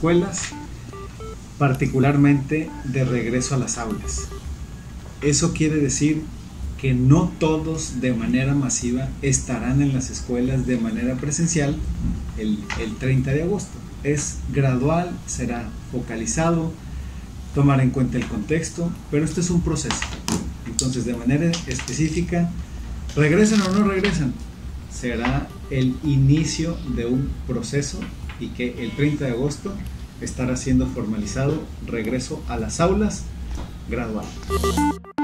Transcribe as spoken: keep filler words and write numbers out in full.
escuelas, particularmente de regreso a las aulas. Eso quiere decir que no todos de manera masiva estarán en las escuelas de manera presencial el, el treinta de agosto. Es gradual, será focalizado, tomar en cuenta el contexto, pero esto es un proceso. Entonces, de manera específica, ¿regresan o no regresan? Será el inicio de un proceso y que el treinta de agosto estará siendo formalizado regreso a las aulas gradual.